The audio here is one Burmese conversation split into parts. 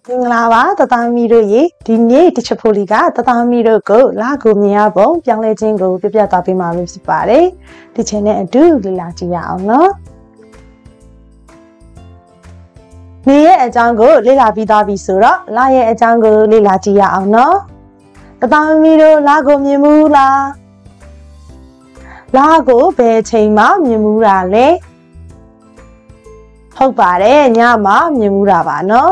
မင်္ဂလာပါတသားမီတို့ရေဒီနေ့တချက်ဖိုလီကတသားမီတို့ကိုလာကိုမြင်ရပုံပြောင်းလဲခြင်းကိုပြပြသွားပေးမှာဖြစ်ပါတယ်ဒီချိန်နဲ့အတူလေ့လာကြည့်ရအောင်နော်နေရဲ့အကြောင်းကိုလေ့လာပြီးသားပြီဆိုတော့လာရဲ့အကြောင်းကိုလေ့လာကြည့်ရအောင်နော်တသားမီတို့လာကိုမြင်ဘူးလားလာကိုဘယ်ချိန်မှမြင်ဘူးတာလဲဟုတ်ပါတယ်ညမှမြင်ဘူးတာပါနော်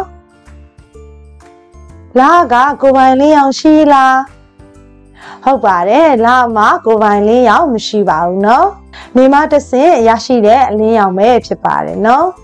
လာကကိုပိုင်လင်းရောင်ရှိလားဟုတ်ပါတယ်လာမှာကိုပိုင်လင်းရောင်မရှိပါဘူးเนาะနေမတဆင့်ရရှိတဲ့အလင်းရောင်ပဲဖြစ်ပါတယ်เนาะ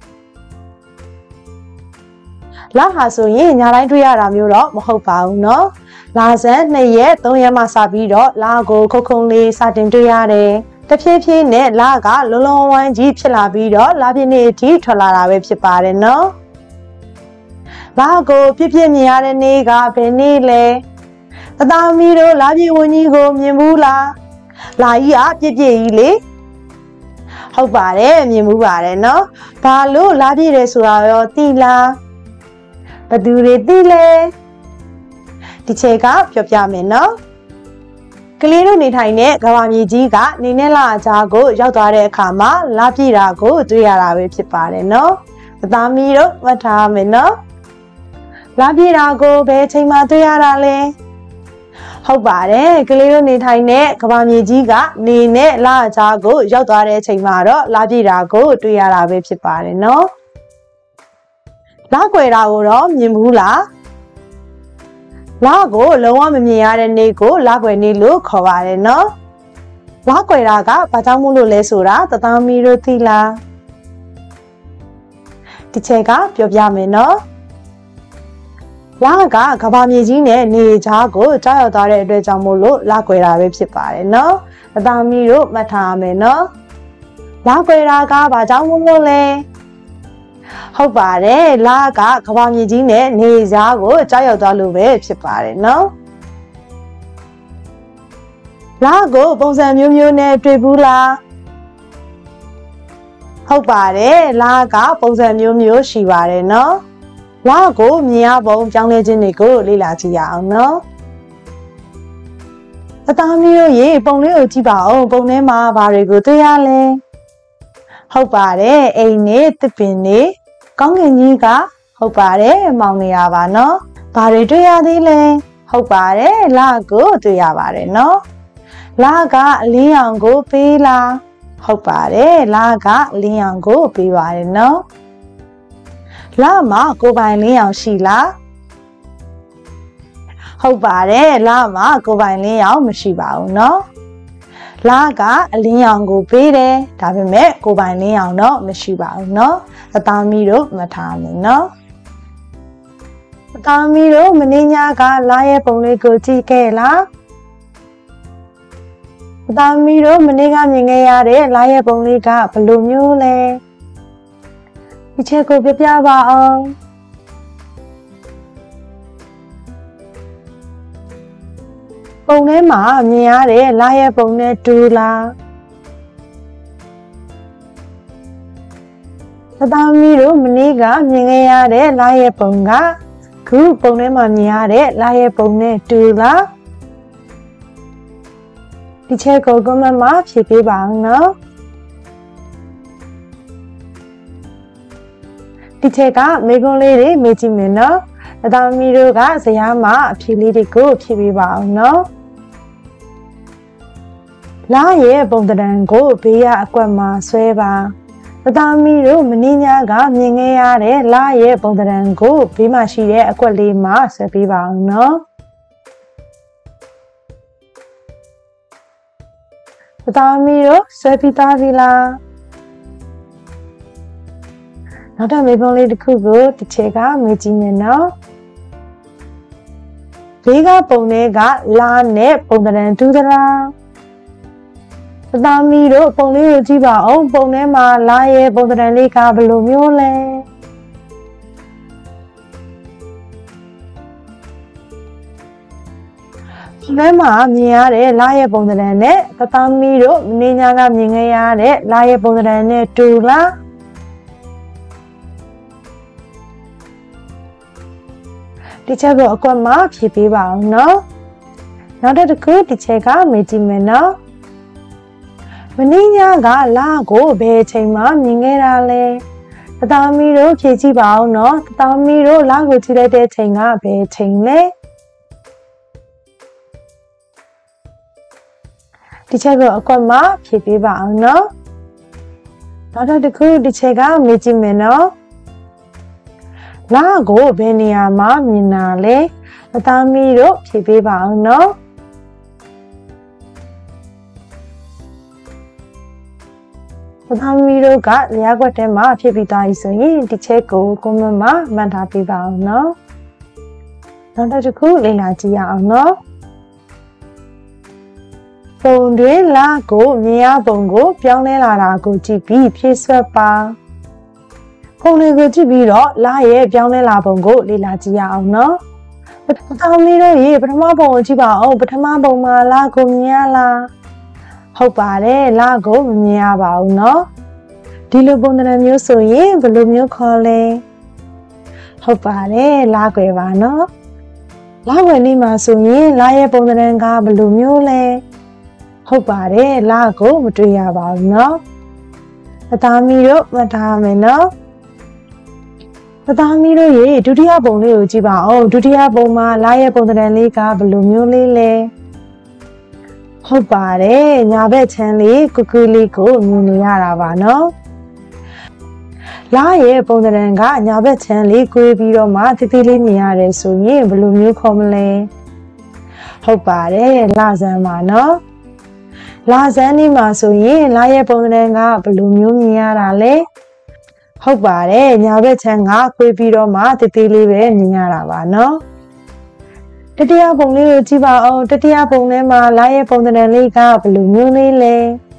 လာဟာဆိုရင်ညတိုင်းတွေ့ရတာမျိုးတော့မဟုတ်ပါဘူးเนาะလာဇန်2ရက်3ရက်မှစပြီးတော့လာကိုခုံလေးစတင်တွေ့ရတယ်တဖြည်းဖြည်းနဲ့လာကလုံးလုံးဝိုင်းကြီးဖြစ်လာပြီးတော့လာပြည့်နေ့အထိထွက်လာတာပဲဖြစ်ပါတယ်เนาะလာကိုပြည့်ပြည့်မြင်ရတဲ့နေ့ကဘယ်နေ့လဲတသားမီတို့လာပြည့်ဝင်ကြီးကိုမြင်ဘူးလားလာကြီးကပြည့်ပြည့်ကြီးလေဟုတ်ပါတယ်မြင်မှုပါတယ်เนาะဘာလို့လာပြည့်တယ်ဆိုတာရောသိလားဘသူတွေသိလဲဒီချက်ကပြောပြမယ်เนาะကလေးတို့နေထိုင်တဲ့ကမ္ဘာမြေကြီးကနေနဲ့လအကြားကိုရောက်သွားတဲ့အခါမှာလာပြည့်တာကိုတွေ့ရတာပဲဖြစ်ပါတယ်เนาะတသားမီတို့မှတ်ထားမယ်เนาะလာပြည့်တာကိုဘယ်ချိန်မှတွေ့ရတာလဲဟုတ်ပါတယ်ကလေးတို့နေထိုင်တဲ့ကမ္ဘာမြေကြီးကနေနဲ့လအကြားကိုရောက်သွားတဲ့အချိန်မှာတော့လာပြည့်တာကိုတွေ့ရတာပဲဖြစ်ပါတယ်เนาะလာကွယ်တာကိုတော့မြင်ဘူးလားလာကိုလုံးဝမမြင်ရတဲ့နေ့ကိုလာကွယ်နေ့လို့ခေါ်ပါတယ်เนาะလာကွယ်တာကဘာကြောင့်မို့လို့လဲဆိုတာတသားမီတို့သိလားဒီချက်ကပြောပြမယ်เนาะလာကကဘာမြေကြီးနဲ့နေကြားကိုကြားရောက်သွားတဲ့အတွက်ကြောင့်မို့လို့လာကွယ်တာပဲဖြစ်ပါတယ်เนาะအသားမီတို့မှတ်ထားမယ်เนาะလာကွယ်တာကဘာကြောင့်မို့လို့လဲဟုတ်ပါတယ်လာကကဘာမြေကြီးနဲ့နေကြားကိုကြားရောက်သွားလို့ပဲဖြစ်ပါတယ်เนาะလာကိုပုံစံမျိုးမျိုးနဲ့တွေ့ဘူးလားဟုတ်ပါတယ်လာကပုံစံမျိုးမျိုးရှိပါတယ်เนาะလာကိုမြင်ရပုံပြောင်းလဲခြင်းတွေကိုလေ့လာကြည့်ရအောင်နော်အသားမီးတို့ရေပုံလေးကိုကြည့်ပါဦးပုံထဲမှာဘာတွေကိုတွေ့ရလဲဟုတ်ပါတယ်အိမ်နဲ့တစ်ပင်နဲ့ကောင်းကင်ကြီးကဟုတ်ပါတယ်မောင်နေရပါနော်ဘာတွေတွေ့ရသေးလဲဟုတ်ပါတယ်လာကိုတွေ့ရပါတယ်နော်လာကအလင်းရောင်ကိုပေးလားဟုတ်ပါတယ်လာကအလင်းရောင်ကိုပေးပါတယ်နော်လာမှာကိုပိုင်လင်းရောင်ရှိလားဟုတ်ပါတယ်လာမှာကိုပိုင်လင်းရောင်မရှိပါဘူးเนาะလာကအလင်းရောင်ကိုပေးတယ်ဒါပေမဲ့ကိုပိုင်လင်းရောင်တော့မရှိပါဘူးเนาะအသားမီတို့မှတ်ထားမယ်เนาะအသားမီတို့မင်းညာကလာရဲ့ပုံလေးကိုကြည့်ခဲ့လားအသားမီတို့မနေ့ကမြင်ခဲ့ရတဲ့လာရဲ့ပုံလေးကဘယ်လိုမျိုးလဲဒီချက်ကိုပြပါအောင်ပုံထဲမှာမြင်ရတဲ့လာရဲ့ပုံနဲ့တူလားသသားမီတို့မနေ့ကမြင်ခဲ့ရတဲ့လာရဲ့ပုံကခုပုံထဲမှာမြင်ရတဲ့လာရဲ့ပုံနဲ့တူလားဒီချက်ကိုကွန်မန့်မှာဖြေပေးပါအောင်နော်ဒီချက်ကမေကွန်းလေးတွေမေးကြည့်မယ်နော်အသားမီတို့ကဇယားမှာအဖြေလေးတွေကိုဖြေပေးပါအောင်နော်လာရဲ့ပုံတံကိုဘေးရအကွက်မှာဆွဲပါအသားမီတို့မင်းညာကမြင်ခဲ့ရတဲ့လာရဲ့ပုံတံကိုဘေးမှာရှိတဲ့အကွက်လေးမှာဆွဲပေးပါအောင်နော်အသားမီတို့ဆွဲပြီးသားပြီလားနောက်ထပ်မေးခွန်းလေးတစ်ခုကိုတစ်ချက်ကမေးကြည့်မယ်နော်ဘေးကပုံတွေကလာနဲ့ပုံတံတူးသလားအသားမီတို့ပုံလေးကိုကြည့်ပါအောင်ပုံထဲမှာလာရဲ့ပုံတံလေးကဘယ်လိုမျိုးလဲထဲမှာမြင်ရတဲ့လာရဲ့ပုံတံနဲ့အသားမီတို့မင်းညာကမြင်ခဲ့ရတဲ့လာရဲ့ပုံတံနဲ့တူလားဒီချက်ကိုအကွက်မှာဖြည့်ပေးပါအောင်နော်နောက်တစ်ခုဒီချက်ကမေးကြည့်မယ်နော်မင်းညကလာကိုဘယ်ချိန်မှမြင်ခဲ့တာလဲတသားမီတို့ဖြည့်ကြည့်ပါအောင်နော်တသားမီတို့လာကိုကြည့်လိုက်တဲ့ချိန်ကဘယ်ချိန်လဲဒီချက်ကိုအကွက်မှာဖြည့်ပေးပါအောင်နော်နောက်တစ်ခုဒီချက်ကမေးကြည့်မယ်နော်လာကိုဘယ်နေရာမှာမြင်တာလဲတသားမီတို့ဖြည့်ပေးပါအောင်နော်တသားမီတို့ကလျှာခွက်ထဲမှာဖြည့်ပြီးသားပြီဆိုရင်ဒီချက်ကိုကွန်မန့်မှာမှတ်ထားပေးပါအောင်နော်နောက်တစ်ခုလေ့လာကြည့်ရအောင်နော်ပုံတွင်လာကိုမြင်ရပုံကိုပြောင်းလဲလာတာကိုကြည့်ပြီးဖြည့်ဆွတ်ပါပုံတွေကိုကြည့်ပြီးတော့လာရဲ့ပြောင်းလဲလာပုံကိုလေ့လာကြည့်ရအောင်နော်ပထမတို့ရေပထမပုံကိုကြည့်ပါအောင်ပထမပုံမှာလာကိုမြင်ရလားဟုတ်ပါတယ်လာကိုမမြင်ရပါဘူးနော်ဒီလိုပုံသဏ္ဍာန်မျိုးဆိုရင်ဘယ်လိုမျိုးခေါ်လဲဟုတ်ပါတယ်လာကွယ်ပါနော်လာကွယ်နေမှာဆိုရင်လာရဲ့ပုံသဏ္ဍာန်ကဘယ်လိုမျိုးလဲဟုတ်ပါတယ်လာကိုမတွေ့ရပါဘူးနော်အသားမီတို့မှတ်ထားမယ်နော်အသားမီတို့ရေဒုတိယပုံလေးကိုကြည့်ပါဦးဒုတိယပုံမှာလာရဲ့ပုံသဏ္ဍာန်လေးကဘယ်လိုမျိုးလေးလဲဟုတ်ပါတယ်ညာဘက်ချမ်းလေးကူကူလေးကိုမြင်နေရတာပါနော်လာရဲ့ပုံသဏ္ဍာန်ကညာဘက်ချမ်းလေးကိုပြီးတော့မှတိတိလေးမြင်ရတယ်ဆိုရင်ဘယ်လိုမျိုးခေါ်မလဲဟုတ်ပါတယ်လာဇန်ပါနော်လာဇန်နေမှာဆိုရင်လာရဲ့ပုံသဏ္ဍာန်ကဘယ်လိုမျိုးမြင်ရတာလဲဟုတ်ပါတယ်ညာဘက်ချမ်းကကိုပြီးတော့မှတိတိလေးပဲမြင်ရတာပါနော်တတိယပုံလေးကိုကြည့်ပါအောင်တတိယပုံထဲမှာလာရဲ့ပုံသဏ္ဍာန်လေးကဘယ်လိုမျိုးလေးလဲ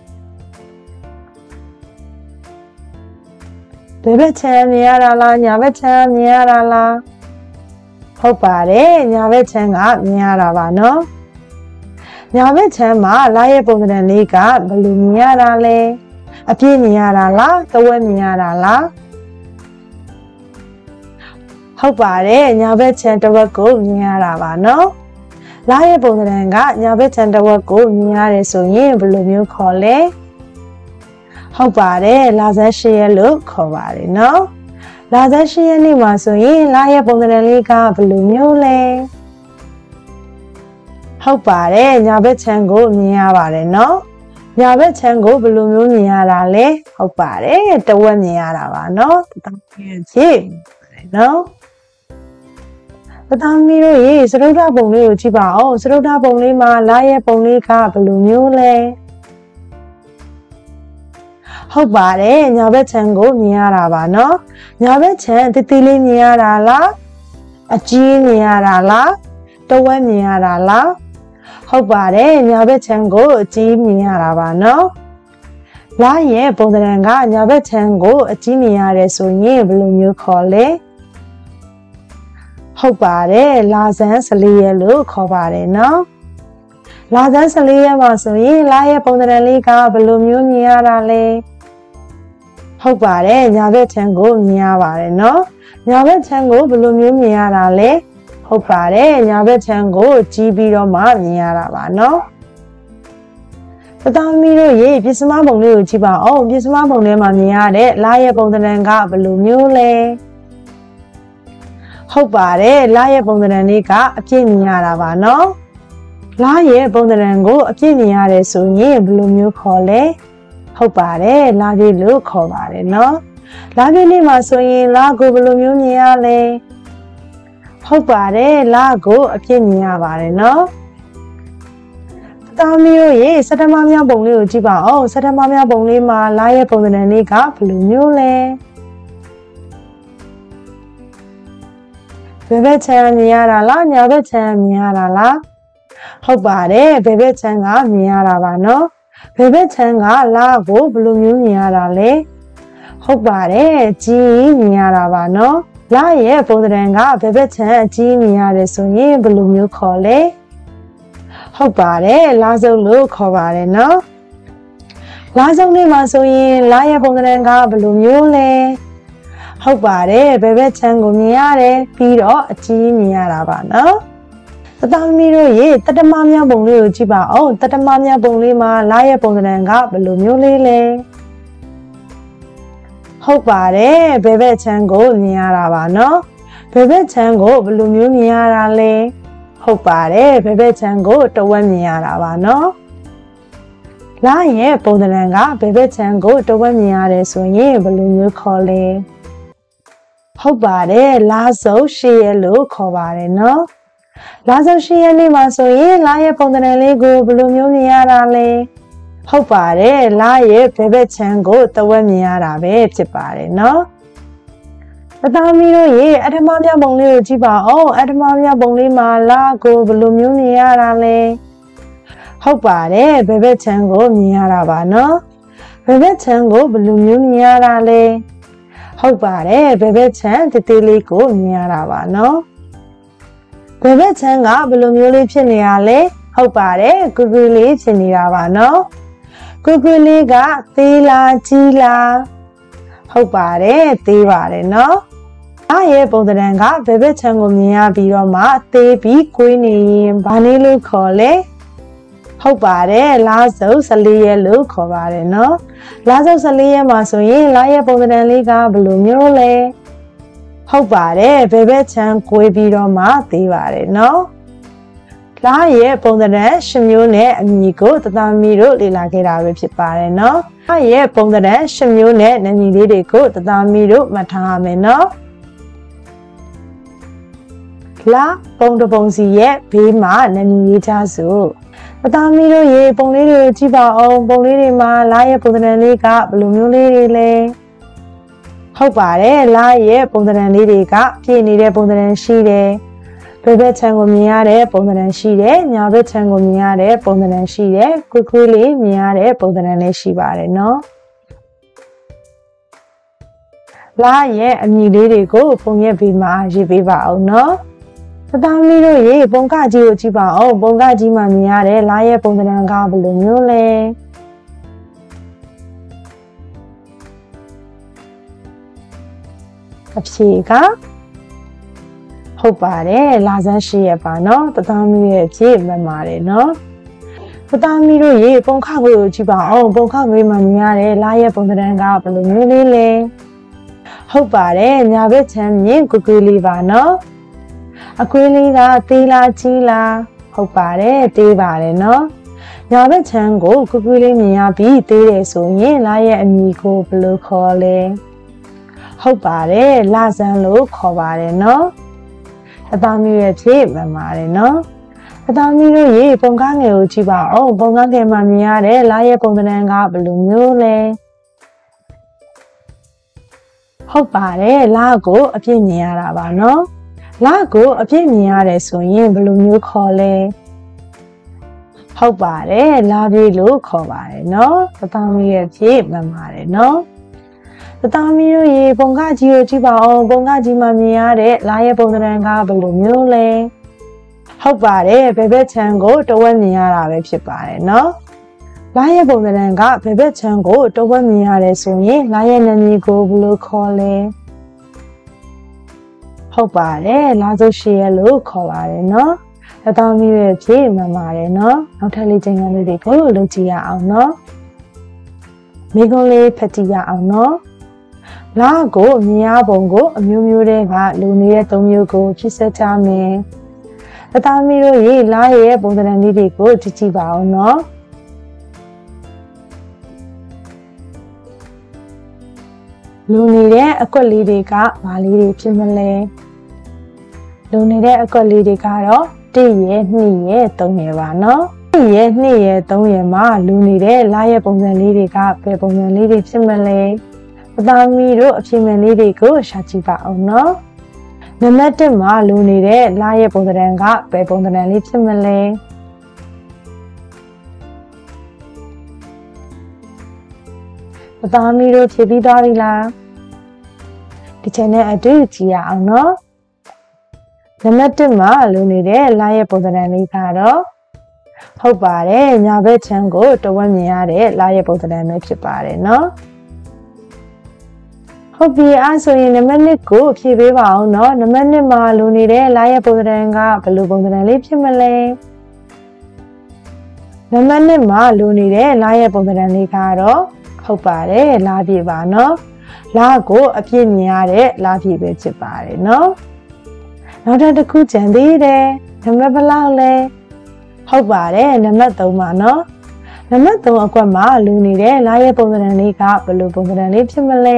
ဘယ်ဘက်ချမ်းမြင်ရတာလားညာဘက်ချမ်းမြင်ရတာလားဟုတ်ပါတယ်ညာဘက်ချမ်းကမြင်ရတာပါနော်ညာဘက်ချမ်းမှာလာရဲ့ပုံသဏ္ဍာန်လေးကဘယ်လိုမြင်ရတာလဲအပြည့်မြင်ရတာလားတဝက်မြင်ရတာလားဟုတ်ပါတယ်ညာဘက်ချမ်းတစ်ဝက်ကိုမြင်ရတာပါနော်လာရဲ့ပုံသဏ္ဍာန်ကညာဘက်ချမ်းတစ်ဝက်ကိုမြင်ရတယ်ဆိုရင်ဘယ်လိုမျိုးခေါ်လဲဟုတ်ပါတယ်လာဇန်၈ရက်လို့ခေါ်ပါတယ်နော်လာဇန်၈ရက်နေ့မှာဆိုရင်လာရဲ့ပုံသဏ္ဍာန်လေးကဘယ်လိုမျိုးလဲဟုတ်ပါတယ်ညာဘက်ချမ်းကိုမြင်ရပါတယ်နော်ညာဘက်ချမ်းကိုဘယ်လိုမျိုးမြင်ရတာလဲဟုတ်ပါတယ်တဝက်မြင်ရတာပါနော်တသားကြည့်နော်တသားမီတို့ရေစရုပ်ဓာတ်ပုံလေးကိုကြည့်ပါအောင်စရုပ်ဓာတ်ပုံလေးမှာလာရဲ့ပုံလေးကဘယ်လိုမျိုးလဲဟုတ်ပါတယ်ညာဘက်ချမ်းကိုမြင်ရတာပါနော်ညာဘက်ချမ်းတိတိလေးမြင်ရတာလားအကြီးမြင်ရတာလားတဝက်မြင်ရတာလားဟုတ်ပါတယ်ညာဘက်ချမ်းကိုအကြီးမြင်ရတာပါနော်လာရဲ့ပုံသဏ္ဍာန်ကညာဘက်ချမ်းကိုအကြီးမြင်ရတယ်ဆိုရင်ဘယ်လိုမျိုးခေါ်လဲဟုတ်ပါတယ်လာဇန်14ရက်လို့ခေါ်ပါတယ်နော်လာဇန်14ရက်မှာဆိုရင်လာရဲ့ပုံသဏ္ဍာန်လေးကဘယ်လိုမျိုးမြင်ရတာလဲဟုတ်ပါတယ်ညာဘက်ချမ်းကိုမြင်ရပါတယ်နော်ညာဘက်ချမ်းကိုဘယ်လိုမျိုးမြင်ရတာလဲဟုတ်ပါတယ်ညာဘက်ချမ်းကိုကြီးပြီးတော့မှမြင်ရတာပါနော်တသားမီတို့ရေပြစ္စမပုံလေးကိုကြည့်ပါအောင်ပြစ္စမပုံထဲမှာမြင်ရတဲ့လာရဲ့ပုံသဏ္ဍာန်ကဘယ်လိုမျိုးလဲဟုတ်ပါတယ်လာရဲ့ပုံသဏ္ဍာန်လေးကအပြည့်မြင်ရတာပါနော်လာရဲ့ပုံသဏ္ဍာန်ကိုအပြည့်မြင်ရတယ်ဆိုရင်ဘယ်လိုမျိုးခေါ်လဲဟုတ်ပါတယ်လာပြည့်လို့ခေါ်ပါတယ်နော်လာပြည့်လေးမှာဆိုရင်လာကိုဘယ်လိုမျိုးမြင်ရလဲဟုတ်ပါတယ်လာကိုအပြည့်မြင်ရပါတယ်နော်တသားမီတို့ရေစက်တမမြောက်ပုံလေးကိုကြည့်ပါအောင်စက်တမမြောက်ပုံလေးမှာလာရဲ့ပုံသဏ္ဍာန်လေးကဘယ်လိုမျိုးလဲဘယ်ဘက်ချမ်းမြင်ရတာလားညာဘက်ချမ်းမြင်ရတာလားဟုတ်ပါတယ်ဘယ်ဘက်ချမ်းကမြင်ရတာပါနော်ဘယ်ဘက်ချမ်းကလာကိုဘယ်လိုမျိုးမြင်ရတာလဲဟုတ်ပါတယ်ကြီးမြင်ရတာပါနော်လာရဲ့ပုံသဏ္ဍာန်ကဘယ်ဘက်ချမ်းအကြီးမြင်ရတယ်ဆိုရင်ဘယ်လိုမျိုးခေါ်လဲဟုတ်ပါတယ်လာစုပ်လို့ခေါ်ပါတယ်နော်လာစုပ်လေးမှာဆိုရင်လာရဲ့ပုံသဏ္ဍာန်ကဘယ်လိုမျိုးလဲဟုတ်ပါတယ်ဘယ်ဘက်ချမ်းကိုမြင်ရတယ်ပြီးတော့အကြီးမြင်ရတာပါနော်တသားသမီးတို့ရေတတမမြောက်ပုံလေးကိုကြည့်ပါအောင်တတမမြောက်ပုံလေးမှာလာရဲ့ပုံစံကဘယ်လိုမျိုးလေးလဲဟုတ်ပါတယ်ဘယ်ဘက်ချမ်းကိုမြင်ရတာပါနော်ဘယ်ဘက်ချမ်းကိုဘယ်လိုမျိုးမြင်ရတာလဲဟုတ်ပါတယ်ဘယ်ဘက်ချမ်းကိုတဝက်မြင်ရတာပါနော်လာရဲ့ပုံစံကဘယ်ဘက်ချမ်းကိုတဝက်မြင်ရတယ်ဆိုရင်ဘယ်လိုမျိုးခေါ်လဲဟုတ်ပါတယ်လာစုပ်ရှေ့ရလို့ခေါ်ပါတယ်နော်လာစုပ်ရှေ့ရနေမှာဆိုရင်လာရဲ့ပုံစံလေးကိုဘယ်လိုမျိုးမြင်ရတာလဲဟုတ်ပါတယ်လာရဲ့ဘယ်ဘက်ချမ်းကိုတဝက်မြင်ရတာပဲဖြစ်ပါတယ်နော်တသားမီးတို့ရေအထမမြောက်ပုံလေးကိုကြည့်ပါအောင်အထမမြောက်ပုံလေးမှာလာကိုဘယ်လိုမျိုးမြင်ရတာလဲဟုတ်ပါတယ်ဘယ်ဘက်ချမ်းကိုမြင်ရတာပါနော်ဘယ်ဘက်ချမ်းကိုဘယ်လိုမျိုးမြင်ရတာလဲဟုတ်ပါတယ်ဘယ်ဘက်ချမ်းတသေးလေးကိုမြင်ရတာပါနော်ဘယ်ဘက်ချမ်းကဘယ်လိုမျိုးလေးဖြစ်နေရလဲဟုတ်ပါတယ်ကူကူလေးဖြစ်နေတာပါနော်ကူကူလေးကသေးလားကြီးလားဟုတ်ပါတယ်သေးပါတယ်နော်အားရဲ့ပုံစံကဘယ်ဘက်ချမ်းကိုမြင်ရပြီးတော့မှသေးပြီးကွေးနေရင်ဘာလေးလို့ခေါ်လဲဟုတ်ပါတယ်လာစုပ်14ရက်လို့ခေါ်ပါတယ်နော်လာစုပ်14ရက်မှာဆိုရင်လာရဲ့ပုံစံလေးကဘယ်လိုမျိုးလဲဟုတ်ပါတယ်ဘယ်ဘက်ချမ်းကွေးပြီးတော့မှသေးပါတယ်နော်လာရဲ့ပုံစံ10မျိုးနဲ့အမည်ကိုတသားမီတို့လေ့လာခဲ့တာပဲဖြစ်ပါတယ်နော်လာရဲ့ပုံစံ10မျိုးနဲ့နာမည်လေးတွေကိုတသားမီတို့မှတ်ထားရမယ်နော်လာပုံတစ်ပုံစီရဲ့ဘေးမှာနာမည်ရေးကြစို့တသားမီတို့ရေပုံလေးတွေကိုကြည့်ပါအောင်ပုံလေးတွေမှာလာရဲ့ပုံစံလေးကဘယ်လိုမျိုးလေးတွေလဲဟုတ်ပါတယ်လာရဲ့ပုံစံလေးတွေကပြည့်နေတဲ့ပုံစံရှိတယ်ဘယ်ဘက်ချမ်းကိုမြင်ရတဲ့ပုံစံရှိတယ်ညာဘက်ချမ်းကိုမြင်ရတဲ့ပုံစံရှိတယ်ကွေးကွေးလေးမြင်ရတဲ့ပုံစံလေးရှိပါတယ်နော်လာရဲ့အမည်လေးတွေကိုပုံရဲ့ဘေးမှာရေးပေးပါအောင်နော်တသားမီးတို့ရေပုံကကြီးကိုကြည့်ပါအောင်ပုံကကြီးမှာမြင်ရတဲ့လာရဲ့ပုံစံကဘယ်လိုမျိုးလဲအဖြေကဟုတ်ပါတယ်လာဆန်းရှိရပါနော်တသားမီးရဲ့အဖြေမှန်ပါတယ်နော်တသားမီးတို့ရေပုံခကိုကြည့်ပါအောင်ပုံခကိုမှာမြင်ရတဲ့လာရဲ့ပုံစံကဘယ်လိုမျိုးလေးလဲဟုတ်ပါတယ်ညာဘက်ချမ်းမြင်ကူကူလေးပါနော်အကွေးလေးကသေးလားကြီးလားဟုတ်ပါတယ်သေးပါတယ်နော်ညာဘက်ချမ်းကိုကူကူလေးမြင်ရပြီးသေးတယ်ဆိုရင်လာရဲ့အမည်ကိုဘယ်လိုခေါ်လဲဟုတ်ပါတယ်လာဆန်းလို့ခေါ်ပါတယ်နော်အသားမီးရဲ့ဖြည့်မှန်ပါတယ်နော်အသားမီးတို့ရေပုံကားငယ်ကိုကြည့်ပါအောင်ပုံကားငယ်မှာမြင်ရတဲ့လာရဲ့ပုံစံကဘယ်လိုမျိုးလဲဟုတ်ပါတယ်လာကိုအပြည့်မြင်ရတာပါနော်လာကိုအပြည့်မြင်ရတယ်ဆိုရင်ဘယ်လိုမျိုးခေါ်လဲဟုတ်ပါတယ်လာပြေးလို့ခေါ်ပါတယ်နော်အသားမီးရဲ့ဖြည့်မှန်ပါတယ်နော်တသားမီးတို့ရေပုံကကြီးကိုကြည့်ပါအောင်ပုံကကြီးမှာမြင်ရတဲ့လာရဲ့ပုံစံကဘယ်လိုမျိုးလဲဟုတ်ပါတယ်ဘယ်ဘက်ချမ်းကိုတဝက်မြင်ရတာပဲဖြစ်ပါတယ်နော်လာရဲ့ပုံစံကဘယ်ဘက်ချမ်းကိုတဝက်မြင်ရတယ်ဆိုရင်လာရဲ့နာမည်ကိုဘယ်လိုခေါ်လဲဟုတ်ပါတယ်လာစုပ်ရှေ့ရလို့ခေါ်ပါတယ်နော်တသားမီးရဲ့ဖြည့်မှန်ပါတယ်နော်နောက်ထပ်လေးချိန်ကလေးတွေကိုလုပ်ကြည့်ရအောင်နော်မိကုံးလေးဖတ်ကြည့်ရအောင်နော်လာကိုမြင်ရပုံကိုအမျိုးမျိုးတွေကလူနေတဲ့၃မျိုးကိုဖြစ်ဆက်ကြမယ်တသားမီးတို့ရေလာရဲ့ပုံစံလေးတွေကိုကြည့်ကြည့်ပါအောင်နော်လူနေတဲ့အကွက်လေးတွေကဘာလေးတွေဖြစ်မလဲလူနေတဲ့အကွက်လေးတွေကတော့1ရက်2ရက်3ရက်ပါနော်1ရက်2ရက်3ရက်မှာလူနေတဲ့လာရဲ့ပုံစံလေးတွေကဘယ်ပုံစံလေးတွေဖြစ်မလဲတသားမီးတို့အဖြစ်မှန်လေးတွေကိုရှာကြည့်ပါအောင်နော်နံပါတ်1မှာလူနေတဲ့လာရဲ့ပုံစံကဘယ်ပုံစံလေးဖြစ်မလဲတသားမီးတို့ဖြည့်ပြီးသွားပြီလားဒီချက်နဲ့အတူကြည့်ရအောင်နော်နံပါတ်1မှာလူနေတဲ့လာရဲ့ပုံစံလေးကတော့ဟုတ်ပါတယ်ညာဘက်ချမ်းကိုတဝက်မြင်ရတဲ့လာရဲ့ပုံစံပဲဖြစ်ပါတယ်နော်ဟုတ်ပြီအဲ့ဆိုရင်နံပါတ်1ကိုဖြည့်ပေးပါအောင်เนาะနံပါတ်1မှာလိုနေတဲ့လာရဲ့ပုံစံကဘယ်လိုပုံစံလေးဖြစ်မလဲနံပါတ်1မှာလိုနေတဲ့လာရဲ့ပုံစံလေးကတော့ဟုတ်ပါတယ်လာပြည့်ပါเนาะလာကိုအပြည့်မြင်ရတဲ့လာပြည့်ပဲဖြစ်ပါတယ်เนาะနောက်တစ်ခုကြံသေးတယ်နံပါတ်ဘယ်လောက်လဲဟုတ်ပါတယ်နံပါတ်3ပါเนาะနံပါတ်3အကွက်မှာလိုနေတဲ့လာရဲ့ပုံစံလေးကဘယ်လိုပုံစံလေးဖြစ်မလဲ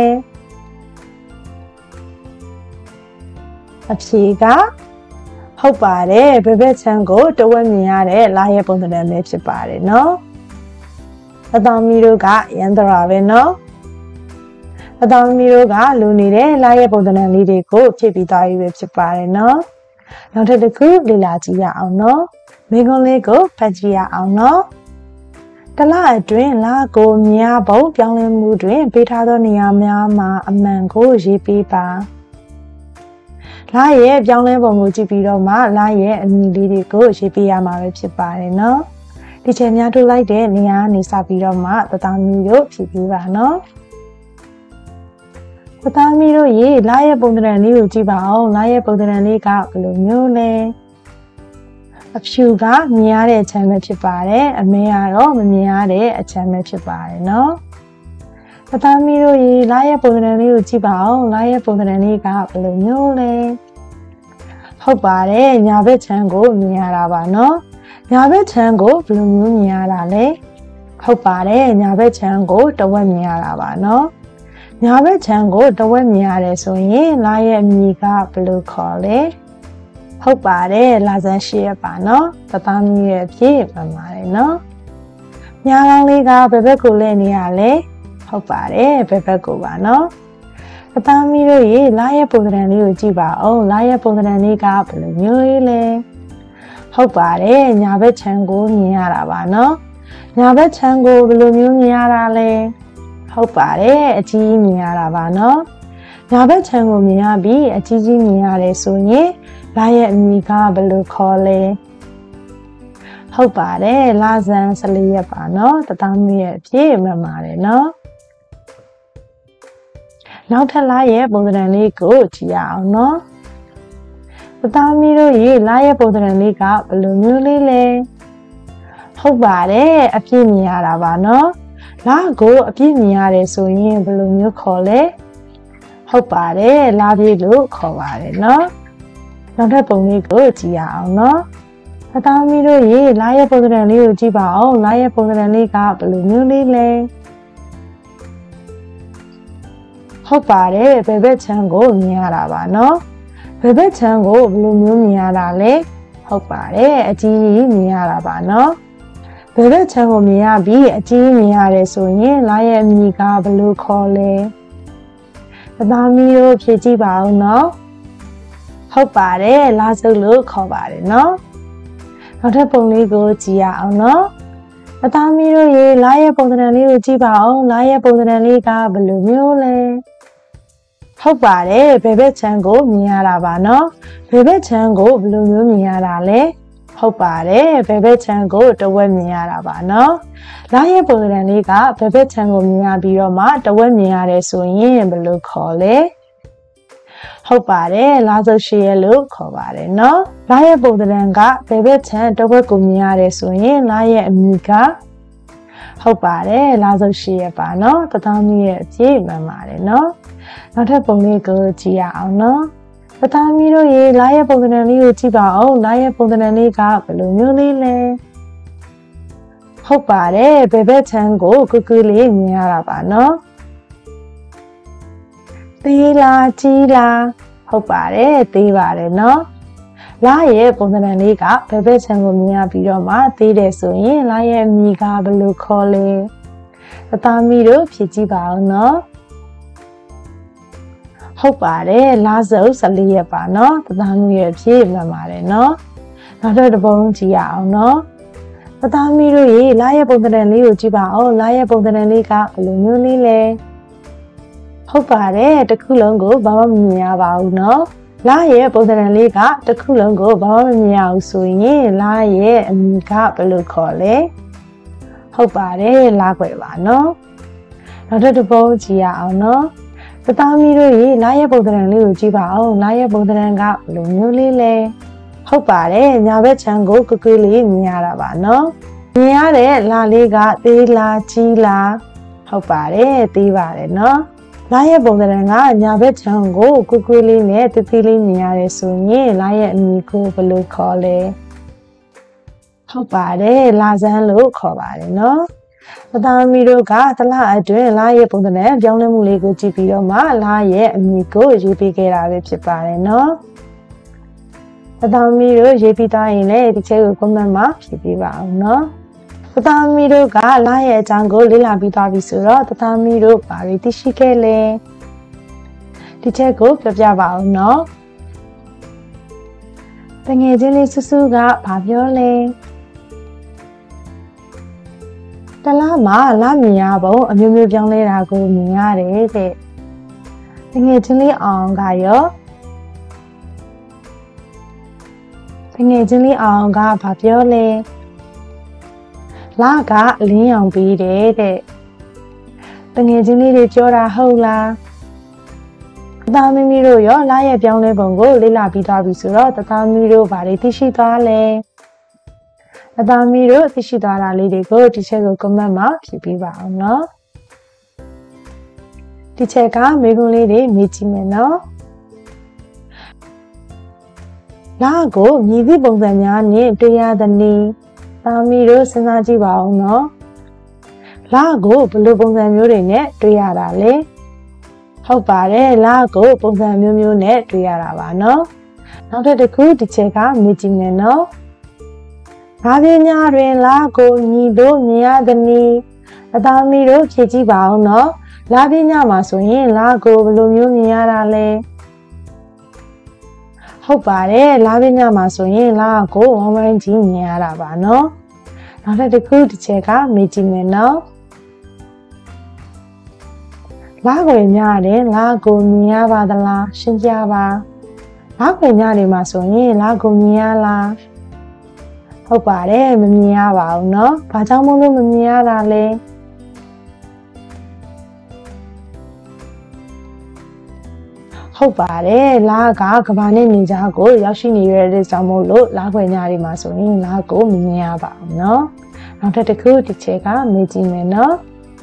အဖြေကဟုတ်ပါတယ်ဘယ်ဘက်ချမ်းကိုတဝက်မြင်ရတဲ့လာရဲ့ပုံစံပဲဖြစ်ပါတယ်เนาะအတောင်မီတို့ကရန်တရာပဲเนาะအတောင်မီတို့ကလိုနေတဲ့လာရဲ့ပုံစံလေးတွေကိုဖြည့်ပြီးသားရေးပဲဖြစ်ပါတယ်เนาะနောက်တစ်ခုလေ့လာကြည့်ရအောင်เนาะမိကုံးလေးကိုဖတ်ကြည့်ရအောင်เนาะတလအတွင်းလာကိုမြားပုံပြောင်းလဲမှုတွင်ပေးထားသောနေရာများမှာအမှန်ကိုရေးပေးပါလာရဲ့ပြောင်းလဲပုံကိုကြည့်ပြီးတော့မှလာရဲ့အမည်လေးတွေကိုရေးပေးရမှာပဲဖြစ်ပါတယ်เนาะဒီချိန်များထုတ်လိုက်တဲ့နေရာကနေစပြီးတော့မှတသားမီတို့ဖြည့်ပေးပါเนาะတသားမီတို့ရေလာရဲ့ပုံစံလေးကိုကြည့်ပါအောင်လာရဲ့ပုံစံလေးကဘယ်လိုမျိုးလဲအဖြူကမြင်ရတဲ့အချမ်းပဲဖြစ်ပါတယ်အမဲကတော့မမြင်ရတဲ့အချမ်းပဲဖြစ်ပါတယ်เนาะတသားမီတို့ရေလာရဲ့ပုံစံလေးကိုကြည့်ပါအောင်လာရဲ့ပုံစံလေးကဘယ်လိုမျိုးလဲဟုတ်ပါတယ်ညာဘက်ချမ်းကိုမြင်ရတာပါเนาะညာဘက်ချမ်းကိုဘယ်လိုမျိုးမြင်ရတာလဲဟုတ်ပါတယ်ညာဘက်ချမ်းကိုတဝက်မြင်ရတာပါเนาะညာဘက်ချမ်းကိုတဝက်မြင်ရတယ်ဆိုရင်လာရဲ့အမည်ကဘယ်လိုခေါ်လဲဟုတ်ပါတယ်လာဇန်ရှိရပါเนาะတသားမီရဲ့အဖြစ်မှန်ပါတယ်เนาะညာကောင်းလေးကဘယ်ဘက်ကိုလဲနေရလဲဟုတ်ပါတယ်ဘယ်ဘက်ကိုပါเนาะတသားမီတို့ရေလာရဲ့ပုံစံလေးကိုကြည့်ပါအောင်လာရဲ့ပုံစံလေးကဘယ်လိုမျိုးလေးလဲဟုတ်ပါတယ်ညာဘက်ချမ်းကိုမြင်ရတာပါเนาะညာဘက်ချမ်းကိုဘယ်လိုမျိုးမြင်ရတာလဲဟုတ်ပါတယ်အကြီးကြီးမြင်ရတာပါเนาะညာဘက်ချမ်းကိုမြင်ရပြီးအကြီးကြီးမြင်ရတယ်ဆိုရင်လာရဲ့အမည်ကဘယ်လိုခေါ်လဲဟုတ်ပါတယ်လာဇန်14ရက်ပါเนาะတသားမီရဲ့အဖြစ်မှန်ပါတယ်เนาะနောက်ထပ်လာရဲ့ပုံစံလေးကိုကြည့်ရအောင်เนาะတသားမီတို့ရေလာရဲ့ပုံစံလေးကဘယ်လိုမျိုးလေးလဲဟုတ်ပါတယ်အပြည့်မြင်ရတာပါเนาะလာကိုအပြည့်မြင်ရတယ်ဆိုရင်ဘယ်လိုမျိုးခေါ်လဲဟုတ်ပါတယ်လာပြည့်လို့ခေါ်ပါတယ်เนาะနောက်ထပ်ပုံလေးကိုကြည့်ရအောင်เนาะတသားမီတို့ရေလာရဲ့ပုံစံလေးကိုကြည့်ပါအောင်လာရဲ့ပုံစံလေးကဘယ်လိုမျိုးလေးလဲဟုတ်ပါတယ်ဘယ်ဘက်ချမ်းကိုမြင်ရတာပါเนาะဘယ်ဘက်ချမ်းကိုဘယ်လိုမျိုးမြင်ရတာလဲဟုတ်ပါတယ်အကြီးကြီးမြင်ရတာပါเนาะဘယ်ဘက်ချမ်းကိုမြင်ရပြီးအကြီးမြင်ရတယ်ဆိုရင်လာရဲ့အမည်ကဘယ်လိုခေါ်လဲတသားမီတို့ဖြည့်ကြည့်ပါအောင်เนาะဟုတ်ပါတယ်လာစုပ်လို့ခေါ်ပါတယ်เนาะနောက်ထပ်ပုံလေးကိုကြည့်ရအောင်เนาะတသားမီတို့ရေလာရဲ့ပုံစံလေးကိုကြည့်ပါအောင်လာရဲ့ပုံစံလေးကဘယ်လိုမျိုးလဲဟုတ်ပါတယ်ဘယ်ဘက်ချမ်းကိုမြင်ရတာပါเนาะဘယ်ဘက်ချမ်းကိုဘယ်လိုမျိုးမြင်ရတာလဲဟုတ်ပါတယ်ဘယ်ဘက်ချမ်းကိုတဝက်မြင်ရတာပါเนาะလာရဲ့ပုံစံလေးကဘယ်ဘက်ချမ်းကိုမြင်ရပြီးတော့မှတဝက်မြင်ရတယ်ဆိုရင်ဘယ်လိုခေါ်လဲဟုတ်ပါတယ်လာစုပ်ရှိရလို့ခေါ်ပါတယ်เนาะလာရဲ့ပုံစံကဘယ်ဘက်ချမ်းတဝက်ကိုမြင်ရတယ်ဆိုရင်လာရဲ့အမည်ကဟုတ်ပါတယ်လာစုပ်ရှိရပါเนาะတသားမီရဲ့အဖြစ်မှန်ပါတယ်เนาะနောက်ထပ်ပုံလေးကိုကြည့်ရအောင်เนาะတသားမီတို့ရေလာရဲ့ပုံစံလေးကိုကြည့်ပါအောင်လာရဲ့ပုံစံလေးကဘယ်လိုမျိုးလေးလဲဟုတ်ပါတယ်ဘယ်ဘက်ချမ်းကိုကူကူလေးမြင်ရတာပါเนาะသေးလားကြီးလားဟုတ်ပါတယ်သေးပါတယ်เนาะလာရဲ့ပုံစံလေးကဘယ်ဘက်ချမ်းကိုမြင်ရပြီးတော့မှသေးတယ်ဆိုရင်လာရဲ့အမည်ကဘယ်လိုခေါ်လဲတသားမီတို့ဖြည့်ကြည့်ပါအောင်เนาะဟုတ်ပါတယ်လာစုပ်14ရက်ပါเนาะတသားမီရဲ့ဖြည့်မှန်ပါတယ်เนาะနောက်တော့တပုံကြည့်ရအောင်เนาะတသားမီတို့ရေလာရဲ့ပုံစံလေးကိုကြည့်ပါအောင်လာရဲ့ပုံစံလေးကဘယ်လိုမျိုးလေးလဲဟုတ်ပါတယ်တစ်ခုလုံးကိုဘာမှမမြင်ရပါဘူးเนาะလာရဲ့ပုံစံလေးကတစ်ခုလုံးကိုဘာမှမမြင်ရဘူးဆိုရင်လာရဲ့အမည်ကဘယ်လိုခေါ်လဲဟုတ်ပါတယ်လာခွဲပါเนาะနောက်တစ်ပုံကြည့်ရအောင်เนาะတသားမီတို့ရေလာရဲ့ပုံသဏ္ဍာန်လေးကိုကြည့်ပါအောင်လာရဲ့ပုံသဏ္ဍာန်ကဘယ်လိုမျိုးလေးလဲဟုတ်ပါတယ်ညာဘက်ခြမ်းကိုကွကွေးလေးမြင်ရတာပါနော်မြင်ရတဲ့လာလေးကသေးလားကြီးလားဟုတ်ပါတယ်သေးပါတယ်နော်လာရဲ့ပုံသဏ္ဍာန်ကညာဘက်ခြမ်းကိုကွကွေးလေးနဲ့တသေးလေးမြင်ရတယ်ဆိုရင်လာရဲ့အမည်ကိုဘယ်လိုခေါ်လဲဟုတ်ပါတယ်လာဇန်းလို့ခေါ်ပါတယ်နော်တသားမီတို့ကတလအတွင်းလာရဲ့ပုံသဏ္ဍာန်ပြောင်းလဲမှုလေးကိုကြည့်ပြီးတော့မှလာရဲ့အမည်ကိုရေးပေးခဲ့တာပဲဖြစ်ပါတယ်နော်တသားမီတို့ရေးပြီးသားရင်လည်းဒီချက်ကို comment မှာဖြည့်ပေးပါအောင်နော်တသားမီတို့ကလာရဲ့အကြောင်းကိုလေ့လာပြီးသွားပြီဆိုတော့တသားမီတို့ဘာတွေသိရှိခဲ့လဲဒီချက်ကိုပြောပြပါအောင်နော်တငယ်ချင်းလေးစုစုကဘာပြောလဲတလားမှာလာမြင်ရပုံအမျိုးမျိုးပြောင်းလဲတာကိုမြင်ရတယ်တဲ့တငယ်ချင်းလေးအောင်ကရောတငယ်ချင်းလေးအောင်ကဘာပြောလဲလာကအလင်းရောင်ပေးတယ်တဲ့တငယ်ချင်းလေးတွေပြောတာဟုတ်လားတသားမီမီတို့ရောလာရဲ့ပြောင်းလဲပုံကိုလေ့လာပြီးသွားပြီဆိုတော့တသားမီတို့ဘာတွေသိရှိသွားလဲတသားမီတို့သိရှိသွားတာလေးတွေကိုဒီချက်ကို comment မှာဖြည့်ပေးပါအောင်နော်ဒီချက်ကမေးခွန်းလေးတွေမေးကြည့်မယ်နော်လာကိုမြည်သည့်ပုံစံများနဲ့တွေ့ရသနည်းသားမီတို့စဉ်းစားကြည့်ပါအောင်နော်လာကိုဘယ်လိုပုံစံမျိုးတွေနဲ့တွေ့ရတာလဲဟုတ်ပါတယ်လာကိုပုံစံမျိုးမျိုးနဲ့တွေ့ရတာပါနော်နောက်တစ်ခုဒီချက်ကမေးကြည့်မယ်နော်ဘာပညာတွင်လာကိုညီတို့မြင်ရသနည်းအသားမီတို့ဖြည့်ကြည့်ပါအောင်နော်လာပညာမှာဆိုရင်လာကိုဘယ်လိုမျိုးမြင်ရတာလဲဟုတ်ပါတယ်လာပညာမှာဆိုရင်လာကိုဝိုင်းဝိုင်းကြီးမြင်ရတာပါနော်နောက်တစ်ခုဒီချက်ကမေးကြည့်မယ်နော်လာကိုညတယ်လာကိုမြင်ရပါသလားရှင်းပြပါလာကိုညတယ်မှာဆိုရင်လာကိုမြင်ရလားဟုတ်ပါတယ်မမြင်ရပါဘူးเนาะဘာကြောင့်မို့လို့မမြင်ရတာလဲဟုတ်ပါတယ်လာကကဘာနဲ့နေကြကိုရောက်ရှိနေရတဲ့ကြောင့်မို့လို့လာခွေညတွေမှာဆိုရင်လာကိုမမြင်ရပါဘူးเนาะနောက်တစ်ခုဒီချက်ကမေးကြည့်မယ်เนาะ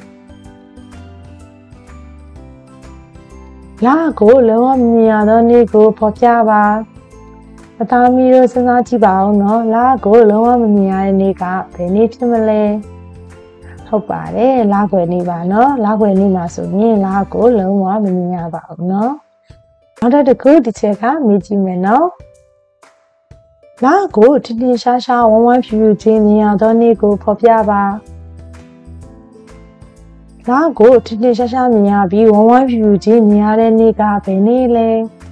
လာကိုလုံးဝမမြင်ရတော့နေ့ကိုဖော်ပြပါအသားမီတို့စဉ်းစားကြည့်ပါဦးနော်လာကိုလုံးဝမမြင်ရတဲ့နေ့ကဘယ်နေ့ဖြစ်မလဲဟုတ်ပါတယ်လာခွေနေ့ပါနော်လာခွေနေ့မှာဆိုရင်လာကိုလုံးဝမမြင်ရပါဘူးနော်နောက်တစ်ခုဒီချက်ကမေးကြည့်မယ်နော်လာကိုထင်ထင်ရှားရှားဝမ်းဝမ်းဖြူဖြူချင်းမြင်ရသောနေ့ကိုဖော်ပြပါလာကိုထင်ထင်ရှားရှားမြင်ရပြီးဝမ်းဝမ်းဖြူဖြူချင်းမြင်ရတဲ့နေ့ကဘယ်နေ့လဲ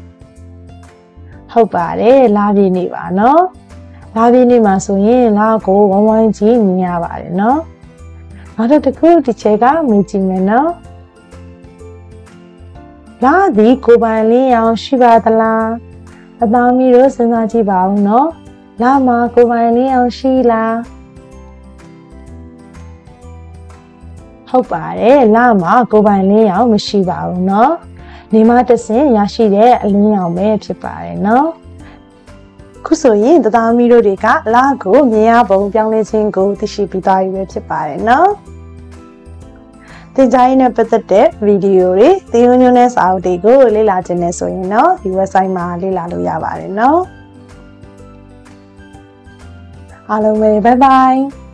ဟုတ်ပါတယ်လာပြည့်နေပါနော်လာပြည့်နေမှာဆိုရင်လာကိုဝိုင်းဝိုင်းကြီးမြင်ရပါတယ်နော်နောက်တစ်ခုဒီချက်ကမေးကြည့်မယ်နော်လာဒီကိုပိုင်လင်းရောင်ရှိပါသလားအသားမီတို့စဉ်းစားကြည့်ပါဦးနော်လာမှာကိုပိုင်လင်းရောင်ရှိလားဟုတ်ပါတယ်လာမှာကိုပိုင်လင်းရောင်မရှိပါဘူးနော်နေမတဆင်ရရှိတဲ့အလင်းရောင်ပဲဖြစ်ပါတယ်နော်ခုဆိုရင်တသားမီတို့တွေကလာကိုမြင်ရပုံပြောင်းလဲခြင်းကိုသိရှိပြီးသားပြီပဲဖြစ်ပါတယ်နော်သင်ကြားရေးနဲ့ပတ်သက်တဲ့ဗီဒီယိုတွေသင်ယူညွှန်းတဲ့စာအုပ်တွေကိုလေ့လာခြင်းနဲ့ဆိုရင်တော့ဒီ website မှာလေ့လာလို့ရပါတယ်နော်အားလုံးပဲ bye bye